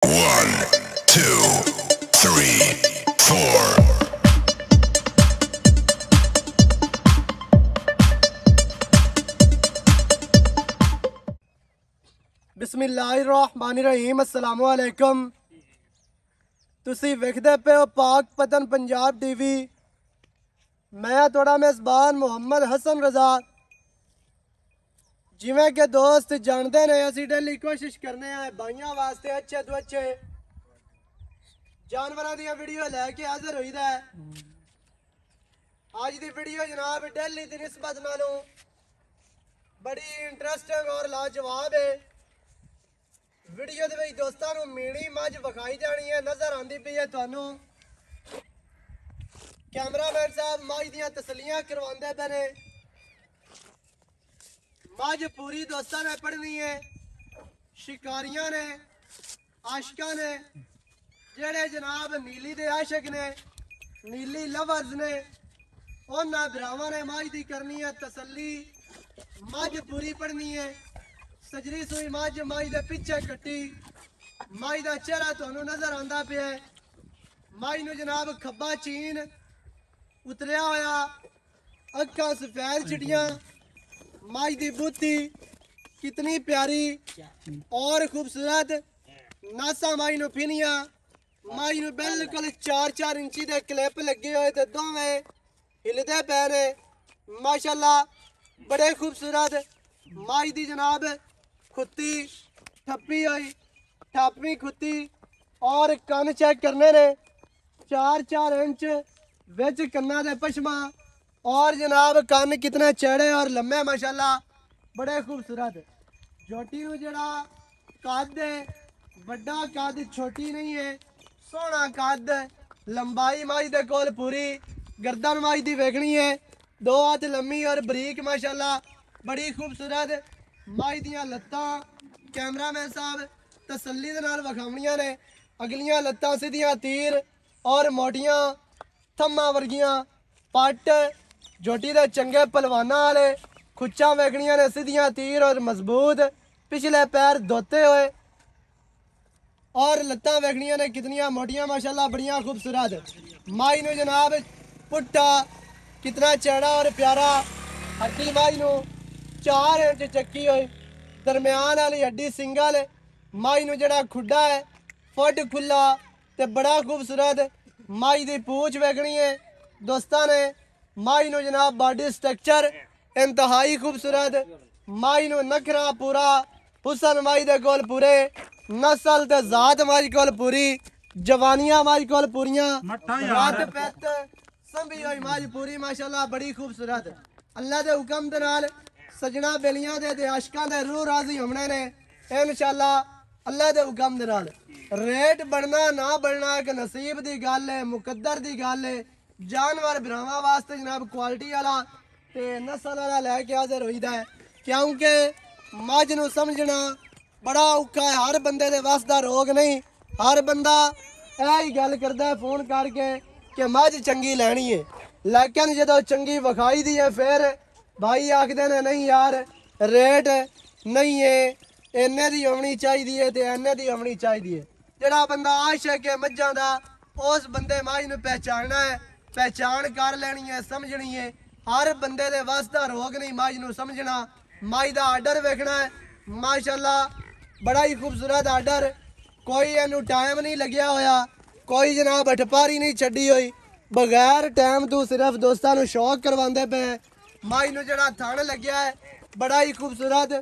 1, 2, 3, 4. बिस्मिल्लाहिर्रहमानिर्रहीम। अस्सलामु अलैकुम। तुसी वेखदे पे हो पाक पतन पंजाब टीवी। मैं थोड़ा मेज़बान मुहम्मद हसन रज़ा। जिवें के दोस्त जानते ने असी डेली कोशिश करने हैं भाइयों वास्ते अच्छे तो अच्छे जानवरों दी वीडियो लैके हाजिर हुई है। आज दी वीडियो जनाब डेली की निस्बत नालों बड़ी इंटरेस्टिंग और लाजवाब है। वीडियो दे विच दोस्तां नूं मीणी मझ विखाई जानी है, नज़र आंदी पई है तुहानूं। कैमरामैन साहब मझ दियां तसल्लियां करवांदे पे ने। मझ पूरी दोस्तां ने पढ़नी है। शिकारियां ने, आशिकां ने, जेड़े जनाब नीली दे आशिक ने, नीली लवर्स ने, उन्हां भरावां ने मझ दी करनी है तसल्ली। मझ पूरी पढ़नी है। सजरी सुई मझ दे पिछे कट्टी। मझ दा चेहरा तुहानूं नज़र आंदा पिया है। मझ नूं जनाब खब्बा चीन उतरिया होया, अक्खां सफेद चिट्टियां। मझ दी बूथी कितनी प्यारी और खूबसूरत। नासा मझ नूं फिनिया। मझ नूं बिल्कुल 4-4 इंची दे क्लिप लगे हुए ते दोवें हिलदे पे ने। माशाअल्लाह बड़े खूबसूरत। मझ दी जनाब खुत्ती ठप्पी हुई, ठापवी खुत्ती और कन चेक करने ने 4-4 इंच विच कन्ना दे पशमा। और जनाब कन कितने चौड़े और लम्बे माशाअल्लाह बड़े खूबसूरत। झोटी नूं जेड़ा कद है बड़ा कद, छोटी नहीं है, सोहना कद। लंबाई मझ दे कोल पूरी। गर्दन मझ दी वेखनी है 2 हाथ लम्मी और बरीक माशाअल्लाह बड़ी खूबसूरत। मझ दियां लत्तां कैमरामैन साहब तसल्ली दे नाल विखावणियां ने। अगलियां लत्तां सीधियां तीर और मोटियां थम्मा वर्गियां। पट झोटी दे चंगे पलवाना वाले। खुच्चां वेखणियां ने सीधियां तीर और मजबूत। पिछले पैर धोते हुए और लत्तां वेखणियां ने कितनियां मोटियां माशाअल्लाह बड़ियां खूबसूरत। मझ नूं जनाब पुट्टा कितना चौड़ा और प्यारा। हड्डी मझ नूं 4 इंच चक्की हुई। दरम्यान वाली हड्डी सिंगल। मझ नूं जेड़ा खुड्डा है फुट खुला ते बड़ा खूबसूरत। मझ दी पूछ वेखनी है दोस्तां ने। मझ नूं जनाब बॉडी स्ट्रक्चर इंतहाई खूबसूरत। मझ नूं नखरा पूरा। हुसन मझ दे कोल पूरे। नस्ल ते जात मझ कोल पूरी। जवानियां मझ कोल पूरियां। रत पित संभी हुई मझ पूरी माशाअल्लाह बड़ी खूबसूरत। अल्लाह दे हुक्म दे नाल सजना बेलियां दे आशिकां दे रूह राजी होने ने इंशाअल्लाह अल्लाह दे हुक्म दे नाल। रेट बढ़ना ना बढ़ना एक नसीब दी गल है, मुकद्दर दी गल है। जानवर भरावां वास्ते जनाब क्वालिटी वाला ते नस्ल वाला लैके हाजिर होईदा है, क्योंकि मझ नूं समझना बड़ा औखा है। हर बंदे दे वस दा रोग नहीं। हर बंदा यही गल करदा है फोन करके कि मझ चंगी लैनी है, लेकिन जदों चंगी विखाई दी है फिर भाई आखदे ने नहीं यार रेट नहीं है, इन्ने दी होनी चाहिदी है ते इन्ने दी होनी चाहिदी है। जेड़ा बंदा आशिक है मझां दा उस बंदे मझ नूं पहचानना है, पहचान कर लेनी है, समझनी है। हर बंदे दे वस दा रोग नहीं मझ नूं समझना। मझ दा आर्डर वेखना है माशाअल्लाह बड़ा ही खूबसूरत आर्डर। कोई इनू टाइम नहीं लग्या होया, कोई जनाब अठपारी नहीं छड्डी हुई। बगैर टाइम तू सिर्फ दोस्तां नूं शौक करवांदे पे। मझ नूं जेड़ा थण लग्या है बड़ा ही खूबसूरत।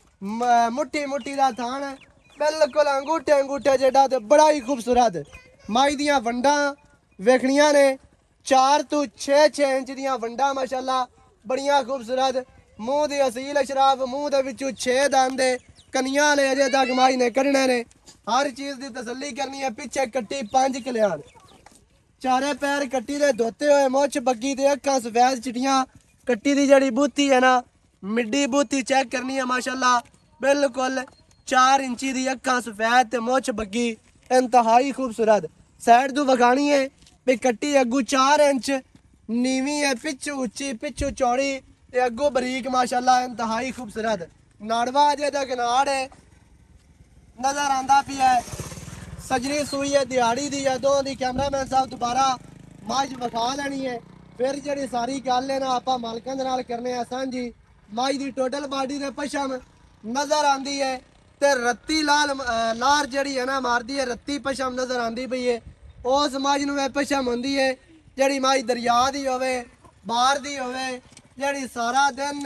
मुट्ठी मुट्ठी दा थण बिल्कुल अंगूठे अंगूठे जेड़ा ते बड़ा ही खूबसूरत। मझ दियां वंडां वेखणियां ने 4 तो 6 इंच दियां वंडां माशाअल्लाह बड़ियां खूबसूरत। मूँह दी असील अशराफ, मूँह दे विचों 6 दंद। कनियां ने अजे तक मझ ने कढ़ने ने। हर चीज़ की तसल्ली करनी है। पिछे कट्टी 5 कल्याण, चारे पैर कट्टी दे धोते हुए, मुछ बग्गी ते अक्खां सफेद चिट्टियां। कट्टी दी जड़ी बूथी है ना मिड्डी बूथी चेक करनी है माशाअल्लाह बिल्कुल 4 इंची दी अक्खां सफेद ते मुछ बग्गी इंतहाई खूबसूरत। साइड तू वखानी है भी कट्टी अगू 4 इंच नीवी है, पिछू उच्ची पिछू चौड़ी ते अगू बरीक माशाअल्लाह इंतहाई खूबसूरत। नाड़वा अजे तक नाड़ है नजर आंदा पिया है। सजरी सूई है दिहाड़ी दी या दो दी कैमरामैन साहब दोबारा मझ विखा लेनी है फिर जी सारी गल है ना आप मालकों के नाल करने सांझी मझ की टोटल बॉडी के पछम नज़र आती है ते रत्ती लार जड़ी है ना मारदी है रत्ती पछम नज़र आती पई है उस मझ नूं पछम होंदी है जड़ी मझ दरिया दी होवे बाहर दी होवे जड़ी सारा दिन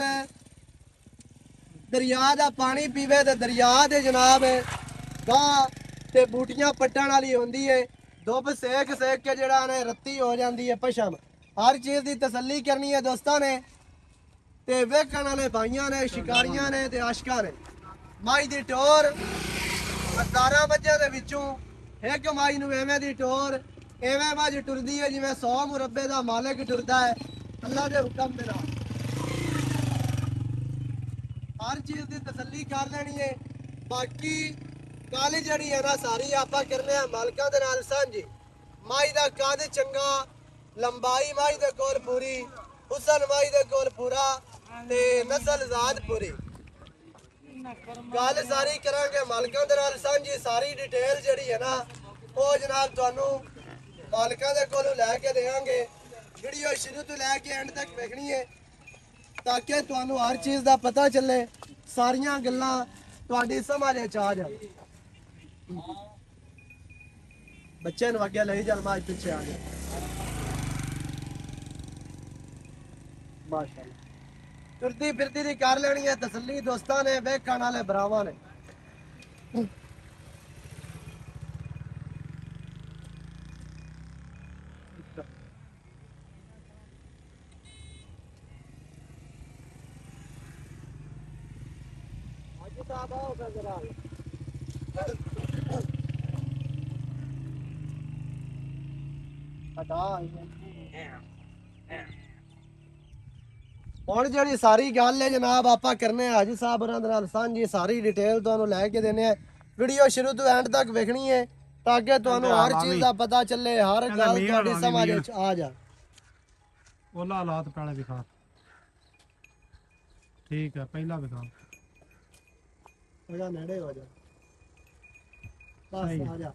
दरिया का पानी पीवे तो दरिया दे जनाब गां ते बूटियां पट्टण वाली होंदी है धुप सेक सेक के जड़ा ने रत्ती हो जाती है पछम हर चीज़ की तसल्ली करनी है दोस्तों ने ते वेखण वाले भाइयों ने शिकारियां ने ते आशिकां ने मझ की टोर 17 मझां दे विचों एक मझ नूं एवें दी टोर एवें मझ टुरदी है जिवें 100 मुरब्बे दा मालिक टुरदा है अल्लाह दे हुक्म दे नाल हर चीज़ की तसल्ली कर लेनी है बाकी गल जड़ी है ना सारी आप करने मालकों के नाल सांझी मझ का कद चंगा लंबाई मझ दे कोल पूरी हुसन मझ दे कोल पूरा ते नस्ल जात पूरी गल सारी करांगे मालकों के नाल सांझी सारी डिटेल जड़ी है ना वो जनाब तुहानू मालकों के कोलों लैके देंगे वीडियो शुरू तो लैके एंड तक देखनी है ताकि तुहानू हर चीज़ का पता चले सारियां गल्लां तुहाडी समझ आ जाए बच्चे नूं अगे ले चल माज पीछे आ गया माशाअल्लाह तुरती फिरती दी कर लेनी है तसल्ली दोस्तां ने वेखण वाले भरावां ने ਹੁਣ ਜਿਹੜੀ ਸਾਰੀ ਗੱਲ ਹੈ ਜਨਾਬ ਆਪਾਂ ਕਰਨੇ ਹਾਜੀ ਸਾਹਿਬ ਹੋਰਾਂ ਦੇ ਨਾਲ ਸਾਂਝੀ ਸਾਰੀ ਡਿਟੇਲ ਤੁਹਾਨੂੰ ਲੈ ਕੇ ਦੇਣੇ ਆ ਵੀਡੀਓ ਸ਼ੁਰੂ ਤੋਂ ਐਂਡ ਤੱਕ ਵੇਖਣੀ ਹੈ ਤਾਂ ਕਿ ਤੁਹਾਨੂੰ ਹਰ ਚੀਜ਼ ਦਾ ਪਤਾ ਚੱਲੇ ਹਰ ਗੱਲ ਤੁਹਾਡੀ ਸਮਝ ਵਿੱਚ ਆ ਜਾ ਉਹਲਾ ਹਾਲਾਤ ਪਹਿਲੇ ਵਿਖਾ ਠੀਕ ਹੈ ਪਹਿਲਾ ਵਿਖਾ ਹੋ ਜਾ ਨੇੜੇ ਹੋ ਜਾ ਬਸ ਆ ਜਾ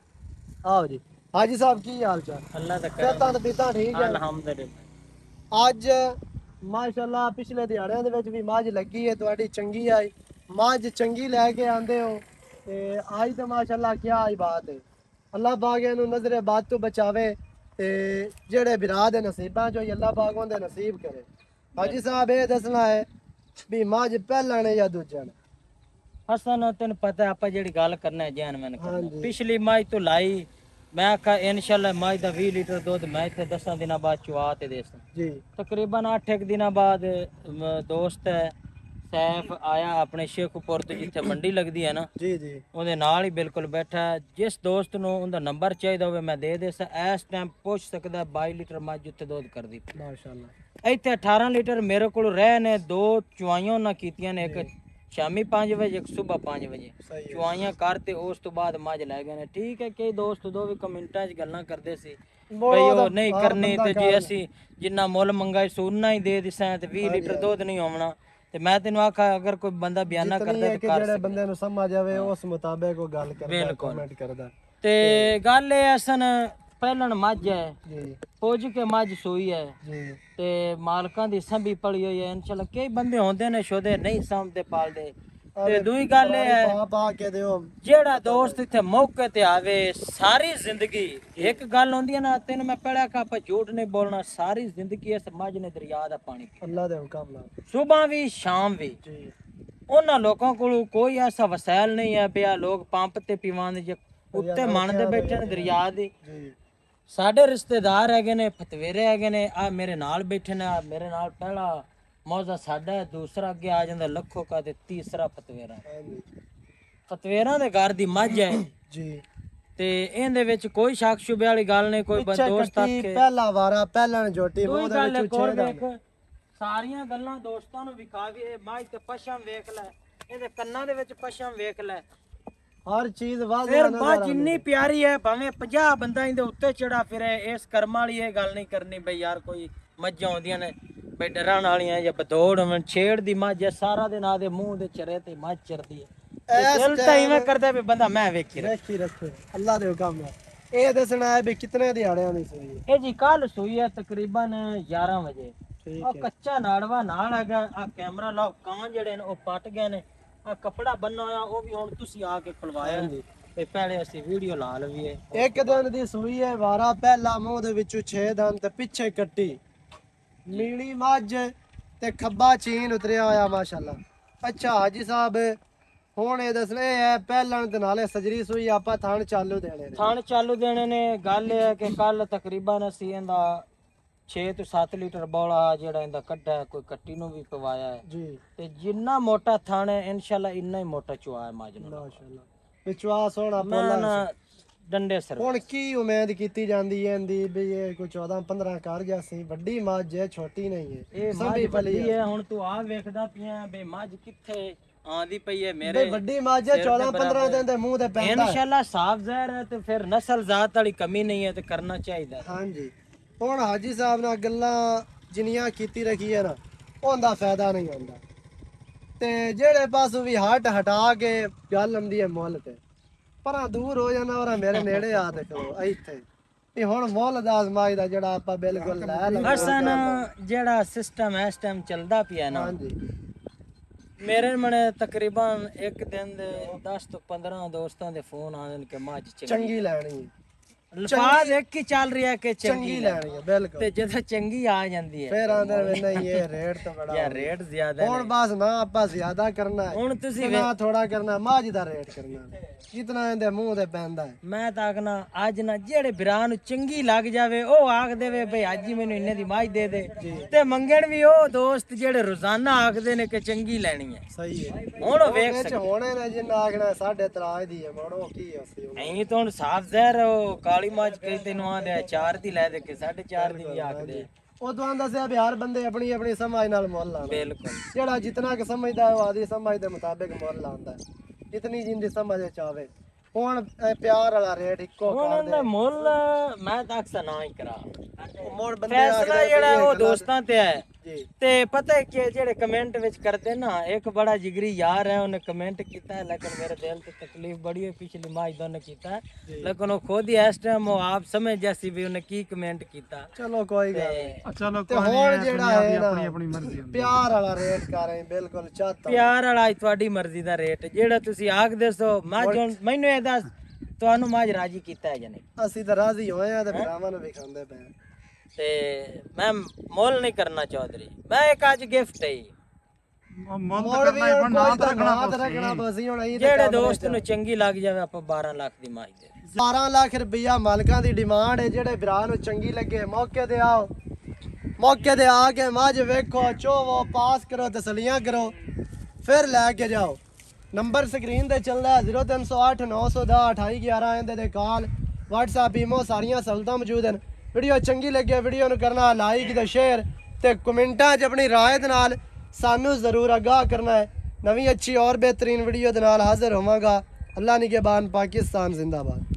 आओ जी हाजी साहब की हाल चाल अल्लाह दा सेहतां ते पीतां ठीक है अल्हम्दुलिल्लाह ਅੱਜ ਮਾਸ਼ਾਅੱਲਾ ਪਿਛਲੇ ਦਿਹਾੜਿਆਂ ਦੇ ਵਿੱਚ ਵੀ ਮੱਝ ਲੱਗੀ ਹੈ ਤੁਹਾਡੀ ਚੰਗੀ ਆਈ ਮੱਝ ਚੰਗੀ ਲੈ ਕੇ ਆਂਦੇ ਹੋ ਤੇ ਅੱਜ ਤਾਂ ਮਾਸ਼ਾਅੱਲਾ ਕੀ ਆਈ ਬਾਤ ਹੈ ਅੱਲਾਹ ਪਾਕ ਇਹਨੂੰ ਨਜ਼ਰੇ ਬਾਤ ਤੋਂ ਬਚਾਵੇ ਤੇ ਜਿਹੜੇ ਬਿਰਾ ਦੇ ਨਸੀਬਾਂ ਚੋਂ ਅੱਲਾਹ ਪਾਕ ਉਹਦੇ ਨਸੀਬ ਕਰੇ ਹਾਜੀ ਸਾਹਿਬ ਇਹ ਦੱਸਣਾ ਹੈ ਵੀ ਮੱਝ ਪਹਿਲਾਂ ਨੇ ਜਾਂ ਦੂਜਾ ਨੇ हसन तेन पता आपा जेड़ी गल करना है जान मैंने हाँ जी। पिछली मज तो लाई मैं आखा इंशाल्लाह मज का 20 लीटर दूध मैं इतने 10 दिनों बाद चुआ ते देस जी तकरीबन 8 दिनों बाद दोस्त है सैफ आया अपने शेखपुर तो जिथे मंडी लगती है ना जी जी ਉਹਦੇ ਨਾਲ ਹੀ ਬਿਲਕੁਲ ਬੈਠਾ ਜਿਸ ਦੋਸਤ ਨੂੰ ਉਹਦਾ ਨੰਬਰ ਚਾਹੀਦਾ ਹੋਵੇ ਮੈਂ ਦੇ ਦੇਸਾਂ ਇਸ ਟਾਈਮ ਪੁੱਛ ਸਕਦਾ 22 ਲੀਟਰ ਮੱਝ ਉੱਤੇ ਦੁੱਧ ਕਰਦੀ ਮਾਸ਼ਾਅੱਲਾ ਇੱਥੇ 18 ਲੀਟਰ ਮੇਰੇ ਕੋਲ ਰਹਿ ਨੇ ਦੋ ਚੁਆਈਆਂ ਉਹਨਾਂ ਕੀਤੀਆਂ ਨੇ ਇੱਕ शामी 5 बजे एक सुबह 5 बजे चुआइयां करते उस तो बाद मज लै गए ने ठीक है कई दोस्त दो भी कमेंटा च गल्लां करदे सी भाई ओ नहीं करनी ते जे असी जिन्ना मुल मंगाई सो उन्ना ही दे दिसां ते 20 लीटर दूध नहीं होना ते मैं तेनू आखा अगर कोई बंदा बयाना करदा ते कर ਜਿਹੜੇ ਬੰਦੇ ਨੂੰ ਸਮਝ ਆਵੇ ਉਸ ਮੁਤਾਬਕ ਉਹ ਗੱਲ ਕਰਦਾ ਕਮੈਂਟ ਕਰਦਾ ते गल ए असन पहलन मज है जी पुज के मज सूई है जी ते मालकां दी संभी पली होई है इंशाल्लाह कई बंदे होंदे ने शोदे नहीं सामते पालदे ते दूई गल है पा के दियो जेड़ा दोस्त इत्थे मौके ते आवे सारी जिंदगी एक गल होंदी है ना तेन मैं पढ़ा कि आप झूठ नहीं बोलना सारी जिंदगी इस मज ने दरिया दा पानी अल्लाह दे हुक्म नाल सुबह भी शाम भी जी उन्हां लोकां कोल कोई ऐसा वसैल नहीं है पिया लोग पंप ते पीवांदे जे उत्ते मनदे बैठे ने दरिया दी जी ਸਾਡੇ ਰਿਸ਼ਤੇਦਾਰ ਹੈਗੇ ਨੇ ਫਤਵੇਰੇ ਹੈਗੇ ਨੇ ਆ ਮੇਰੇ ਨਾਲ ਬੈਠੇ ਨੇ ਆ ਮੇਰੇ ਨਾਲ ਪਹਿਲਾ ਮੌਜਾ ਸਾਡਾ ਹੈ ਦੂਸਰਾ ਅੱਗੇ ਆ ਜਾਂਦਾ ਲੱਖੋ ਕਾ ਤੇ ਤੀਸਰਾ ਫਤਵੇਰਾ ਫਤਵੇਰਾਂ ਦੇ ਘਰ ਦੀ ਮੱਝ ਹੈ ਜੀ ਤੇ ਇਹਦੇ ਵਿੱਚ ਕੋਈ ਸ਼ੱਕ ਸ਼ੁਬੇ ਵਾਲੀ ਗੱਲ ਨਹੀਂ ਕੋਈ ਦੋਸਤ ਆਖੇ ਪਹਿਲਾ ਵਾਰਾ ਪਹਿਲਣ ਜੋਟੀ ਕੋਈ ਮੂੰਹ ਦੇ ਗੱਲ ਵਿੱਚ ਕੋਲ ਛੇੜਾ ਵੇਖ ਸਾਰੀਆਂ ਗੱਲਾਂ ਦੋਸਤਾਂ ਨੂੰ ਵਿਖਾਵੇ ਇਹ ਮੱਝ ਤੇ ਪਸ਼ਮ ਵੇਖ ਲੈ ਇਹਦੇ ਕੰਨਾਂ ਦੇ ਵਿੱਚ ਪਸ਼ਮ ਵੇਖ ਲੈ हर चीज वाज़ेह फिर नजर बात आंदी जिन्नी प्यारी है भावे 50 बंदा इंदे उत्ते चढ़ा फिरे इस कर्म वाली ये गल नहीं करनी बई यार कोई मज्जां होंदियां ने बई डरन वालियां या बदौड़ होवन छेड़ दी मझ है सारा दिन आदे मुंह दे चरे ते मझ चरदी है ਦਿਲ ਤਾਂ ਇਵੇਂ ਕਰਦਾ ਵੀ ਬੰਦਾ ਮੈਂ ਵੇਖੀ ਰੱਖੀ ਰੱਖੇ ਅੱਲਾ ਦੇ ਹੁਕਮ ਨਾਲ। ਇਹ ਦੱਸਣਾ ਹੈ ਵੀ ਕਿਤਨੇ ਦਿਹਾੜਿਆਂ ਦੀ ਸੂਈ ਹੈ? ਇਹ ਜੀ ਕੱਲ ਸੂਈ ਹੈ ਤਕਰੀਬਨ 11 ਵਜੇ। ਠੀਕ ਉਹ ਹੈ ਕੱਚਾ ਨਾੜਵਾ ਨਾਲ ਹੈਗਾ। ਆ ਕੈਮਰਾ ਲਾਓ, ਕਾਂ ਜਿਹੜੇ ਨੇ ਉਹ ਪੱਟ ਗਏ ਨੇ। ਆ ਕੱਪੜਾ ਬੰਨਾ ਹੋਇਆ ਉਹ ਵੀ ਹੁਣ ਤੁਸੀਂ ਆ ਕੇ ਖੁਲਵਾਇਆ ਹਾਂਜੀ। ਤੇ ਪਹਿਲੇ ਅਸੀਂ ਵੀਡੀਓ ਲਾ ਲਈਏ। ਇੱਕ ਦਿਨ ਦੀ ਸੂਈ ਹੈ, ਵਾਰਾ ਪਹਿਲਾ ਮੂੰਹ ਦੇ ਵਿੱਚੋਂ 6 ਦੰਦ ਤੇ ਪਿੱਛੇ ਕੱਟੀ, ਨੀਲੀ ਮੱਝ ਤੇ ਖੱਬਾ ਚੀਨ ਉਤਰਿਆ ਹੋਇਆ ਮਾਸ਼ਾਅੱਲਾ। ਅੱਛਾ ਹਾਜੀ ਸਾਹਿਬ ਹੁਣ ਇਹ ਦੱਸਣਾ ਹੈ ਪਹਿਲਣ ਦੇ ਨਾਲੇ ਸਜਰੀ ਸੂਈ ਆਪਾਂ ਥਣ ਚਾਲੂ ਦੇਣੇ ਨੇ। ਥਣ ਚਾਲੂ ਦੇਣੇ ਨੇ। ਗੱਲ ਇਹ ਹੈ ਕਿ ਕੱਲ ਤਕਰੀਬਨ ਅਸੀਂ ਇਹਦਾ 6 ਤੋਂ 7 ਲੀਟਰ ਬੋਲਾ ਜਿਹੜਾ ਇਹਦਾ ਕੱਢਿਆ, ਕੋਈ ਕੱਟੀ ਨੂੰ ਵੀ ਪਵਾਇਆ ਹੈ ਜੀ ਤੇ ਜਿੰਨਾ ਮੋਟਾ ਥਣ ਹੈ ਇਨਸ਼ਾਅੱਲਾ ਇੰਨਾ ਹੀ ਮੋਟਾ ਚੁਆ ਹੈ ਮੱਝ ਨੂੰ। ਮਾਸ਼ਾਅੱਲਾ ਵਿਚਵਾ ਸੋਹਣਾ ਮੈਂ ਪੋਲਾ। ਨਾ ਡੰਡੇ ਸਰ ਹੁਣ ਕੀ ਉਮੀਦ ਕੀਤੀ ਜਾਂਦੀ ਹੈ ਇਹਦੀ ਵੀ ਇਹ ਕੋਈ 14-15 ਕਰ ਜਾਸੀ? ਵੱਡੀ ਮੱਝ ਹੈ, ਛੋਟੀ ਨਹੀਂ ਹੈ। ਇਹ ਮੱਝ ਸੰਭੀ ਪਲੀ ਵੱਡੀ ਹੈ। ਹੈ। ਹੁਣ ਤੂੰ ਆ ਵੇਖਦਾ ਪਿਆ ਬੇ ਮੱਝ ਕਿੱਥੇ ਆਂਦੀ ਪਈ ਹੈ ਬਈ ਮੇਰੇ ਵੱਡੀ ਮੱਝ ਹੈ, 14-15 ਦਿਨ ਦੇ ਮੂੰਹ ਤੇ ਪੈਂਦਾ ਹੈ। ਇਨਸ਼ਾਅੱਲਾ ਸਾਫ ਜ਼ਹਿਰ ਹੈ ਤੇ ਫਿਰ ਨਸਲ ਜ਼ਾਤ ਵਾਲੀ ਕਮੀ ਨਹੀਂ ਹੈ ਤੇ ਕਰਨਾ ਚਾਹੀਦਾ। ਹਾਂਜੀ ਹੁਣ ਹਾਜੀ ਸਾਹਿਬ ਨਾਲ ਗੱਲਾਂ ਜਿੰਨੀਆਂ ਕੀਤੀ ਰੱਖੀ ਹੈ ਨਾ ਉਹਦਾ ਫਾਇਦਾ ਨਹੀਂ ਹੁੰਦਾ ਤੇ ਜਿਹੜੇ ਪਾਸੋਂ ਵੀ ਹਟ ਹਟਾ ਕੇ ਗੱਲ ਆਉਂਦੀ ਹੈ ਮੁੱਲ ਤੇ ਪਰਾਂ ਦੂਰ ਹੋ ਜਾਣਾ ਔਰ ਮੇਰੇ ਨੇੜੇ ਆ ਦੇਖੋ ਇੱਥੇ ਇਹ ਹੁਣ ਮੁੱਲ ਦਾ ਅਜ਼ਮਾਈ ਦਾ ਜਿਹੜਾ ਆਪਾਂ ਬਿਲਕੁਲ ਲੈ ਲਵਾਂਗੇ। ਅਸਨ ਜਿਹੜਾ ਸਿਸਟਮ ਇਸ ਟਾਈਮ ਚੱਲਦਾ ਪਿਆ ਨਾ, ਹਾਂਜੀ ਮੇਰੇ ਮਨੇ ਤਕਰੀਬਨ ਇੱਕ ਦਿਨ ਦੇ 10 ਤੋਂ 15 ਦੋਸਤਾਂ ਦੇ ਫੋਨ ਆਉਂਦੇ ਨੇ ਕਿ ਮੱਝ ਚੰਗੀ ਲੈਣੀ ਹੈ, ਲਫਾਜ਼ ਇੱਕ ਹੀ ਚੱਲ ਰਿਹਾ ਕਿ ਚੰਗੀ ਚੰਗੀ ਲੈਣੀ ਹੈ ਬਿਲਕੁਲ। ਤੇ ਜਦੋਂ ਚੰਗੀ ਆ ਜਾਂਦੀ ਹੈ ਫਿਰ ਆਂਦੇ ਵੀ ਨਹੀਂ ਇਹ ਰੇਟ ਤਾਂ ਬੜਾ ਯਾਰ ਰੇਟ ਜ਼ਿਆਦਾ ਹੁਣ ਨੇ। ਬਸ ਨਾ ਆਪਾਂ ਜ਼ਿਆਦਾ ਕਰਨਾ ਹੈ ਹੁਣ ਤੁਸੀਂ ਨਾ ਥੋੜਾ ਕਰਨਾ, ਮੱਝ ਦਾ ਰੇਟ ਕਰਨਾ ਜਿਤਨਾ ਇਹਦੇ ਮੂੰਹ ਤੇ ਪੈਂਦਾ ਹੈ। ਮੈਂ ਤਾਂ ਆਖਣਾ ਅੱਜ ਨਾ ਜਿਹੜੇ ਬਿਰਾਂ ਨੂੰ ਚੰਗੀ ਲੱਗ ਜਾਵੇ ਉਹ ਆਖ ਦੇਵੇ ਭਈ ਅੱਜ ਹੀ ਮੈਨੂੰ ਇੰਨੇ ਦੀ ਮੱਝ ਦੇ ਦੇ ਤੇ ਮੰਗਣ ਵੀ ਉਹ ਦੋਸਤ ਜਿਹੜੇ ਰੋਜ਼ਾਨਾ ਆਖਦੇ ਨੇ ਕਿ ਚੰਗੀ ਲੈਣੀ ਹੈ। ਸਹੀ ਹੈ ਹੁਣ ਉਹ ਵੇਖ ਵਿੱਚ ਹੋਣੇ ਨੇ ਜਿੰਨਾ ਆਖਣਾ ਸਾਡੇ ਤਰਾਜ ਦੀ ਹੈ ਮੋੜੋ ਕੀ ਅਸੀਂ ਨਹੀਂ ਤਾਂ ਹੁਣ ਸਾਫ ਜ਼ਹਿਰ ਉਹ ਕਾਲੀ ਮੱਝ ਕਈ ਤੈਨੂੰ ਆਂਦੇ 4 ਦੀ ਲੈ ਦੇ ਕੇ 4.5 ਦੀ ਵੀ ਆਖਦੇ ਆ। ਉਹ ਤੋਂ ਦੱਸਿਆ ਵੀ ਹਰ ਬੰਦੇ ਆਪਣੀ ਆਪਣੀ ਸਮਝ ਨਾਲ ਮੁੱਲ ਲਾਣਾ। ਬਿਲਕੁਲ ਜਿਹੜਾ ਜਿਤਨਾ ਕਿ ਸਮਝਦਾ ਉਹ ਆਦੀ ਸਮਝ ਦੇ ਮੁਤਾਬਿਕ ਮੁੱਲ ਲਾਉਂਦਾ ਹੈ, ਜਿਤਨੀ ਜਿੰਦੀ ਸਮਝ ਚ ਆਵੇ। ਹੁਣ ਇਹ ਪਿਆਰ ਵਾਲਾ ਰੇਟ ਇੱਕੋ ਹੁਣ ਕਰ ਇਹਦਾ ਦੇ ਮੁੱਲ ਮੈਂ ਤਾਂ ਅਕਸਰ ਨਾ ਹੀ ਕਰਾ। ਮੋੜ ਬੰਦੇ ਫੈਸਲਾ ਜਿਹੜਾ ਉਹ ਦੋਸਤਾਂ ਤੇ ਹੈ। ਜੀ ਤੇ ਪਤਾ ਹੈ ਕਿ ਜਿਹੜੇ ਕਮੈਂਟ ਵਿੱਚ ਕਰਦੇ ਨਾ, ਇੱਕ ਬੜਾ ਜਿਗਰੀ ਯਾਰ ਹੈ ਉਹਨੇ ਕਮੈਂਟ ਕੀਤਾ ਹੈ ਲੇਕਿਨ ਮੇਰੇ ਦਿਲ ਤੇ ਤਕਲੀਫ ਬੜੀ ਹੋਈ ਪਿਛਲੀ ਮਾਹ ਦਾ ਉਹਨੇ ਕੀਤਾ ਹੈ ਲੇਕਿਨ ਉਹ ਖੁਦ ਹੀ ਇਸ ਟਾਈਮ ਉਹ ਆਪ ਸਮਝ ਜੈਸੀ ਵੀ ਉਹਨੇ ਕੀ ਕਮੈਂਟ ਕੀਤਾ। ਚਲੋ ਕੋਈ ਗੱਲ ਨਹੀਂ। ਚਲੋ ਤੇ ਕੋਈ ਹੁਣ ਨਹੀਂ, ਜਿਹੜਾ ਦੁਨੀਆ ਦੀ ਹੈ ਨਾ ਆਪਣੀ ਆਪਣੀ ਮਰਜ਼ੀ ਹੁੰਦੀ। ਪਿਆਰ ਵਾਲਾ ਰੇਟ ਕਰ ਰਹੇ ਬਿਲਕੁਲ ਚਾਹਤਾ ਪਿਆਰ ਵਾਲਾ ਤੁਹਾਡੀ ਮਰਜ਼ੀ ਦਾ ਰੇਟ ਜਿਹੜਾ ਤੁਸੀਂ ਆਖਦੇ ਸੋ। ਮੱਝ ਹੁਣ ਮੈਨੂੰ ਇਹ ਦੱਸ ਤੁਹਾਨੂੰ ਮੱਝ ਰਾਜੀ ਕੀਤਾ ਹੈ ਜਾਂ ਨਹੀਂ? ਅਸੀਂ ਤਾਂ ਰਾਜ਼ੀ ਹੋਏ ਆ ਤੇ ਭਰਾਵਾਂ ਨੂੰ ਵੀ ਖਾਂਦੇ ਪਏ ਆ। ਤੇ ਮੈਂ ਮੁੱਲ ਨਹੀਂ ਕਰਨਾ ਚੌਧਰੀ, ਮੈਂ ਇੱਕ ਅੱਜ ਗਿਫਟ ਹੈ ਮੁੱਲ ਮੋੜ ਤਾਂ ਵੀ ਕਰਨਾ ਹੀ ਪੈਣਾ, ਕੋਈ ਤਾਂ ਰੱਖਣਾ ਨਾ ਰੱਖਣਾ ਪਸੀ ਹੁਣ ਅਸੀਂ ਜਿਹੜੇ ਦੋਸਤ ਨੂੰ ਚੰਗੀ ਲੱਗ ਜਾਵੇ ਆਪਾਂ 12 ਲੱਖ ਦੀ ਮੱਝ ਦੇ 12 ਲੱਖ ਰੁਪਈਆ ਮਾਲਕਾਂ ਦੀ ਡਿਮਾਂਡ ਹੈ। ਜਿਹੜੇ ਭਰਾ ਨੂੰ ਚੰਗੀ ਲੱਗੇ ਮੌਕੇ ਤੇ ਆਓ, ਮੌਕੇ ਤੇ ਆ ਕੇ ਮੱਝ ਵੇਖੋ, ਚੋਵੋ, ਪਾਸ ਕਰੋ, ਤਸਲੀਆਂ ਕਰੋ, ਫਿਰ ਲੈ ਕੇ ਜਾਓ। ਨੰਬਰ ਸਕਰੀਨ ਤੇ ਚੱਲਦਾ 0308 910 2811 ਇਹਦੇ ਤੇ ਕਾਲ, WhatsApp, ਈਮੋ ਸਾਰੀਆਂ ਸਹੂਲਤਾਂ ਮੌਜੂਦ ਹਨ। ਵੀਡੀਓ ਚੰਗੀ ਲੱਗੇ ਵੀਡੀਓ ਨੂੰ ਕਰਨਾ ਲਾਈਕ ਤੇ ਸ਼ੇਅਰ ਤੇ ਕਮੈਂਟਾਂ 'ਚ ਆਪਣੀ ਰਾਏ ਦੇ ਨਾਲ ਸਾਨੂੰ ਜ਼ਰੂਰ ਆਗਾਹ ਕਰਨਾ ਹੈ। ਨਵੀਂ ਅੱਛੀ ਔਰ ਬਿਹਤਰੀਨ ਵੀਡੀਓ ਦੇ ਨਾਲ ਹਾਜ਼ਰ ਹੋਵਾਂਗਾ। ਅੱਲਾ ਨਿਗਹਿਬਾਨ, ਪਾਕਿਸਤਾਨ ਜ਼ਿੰਦਾਬਾਦ।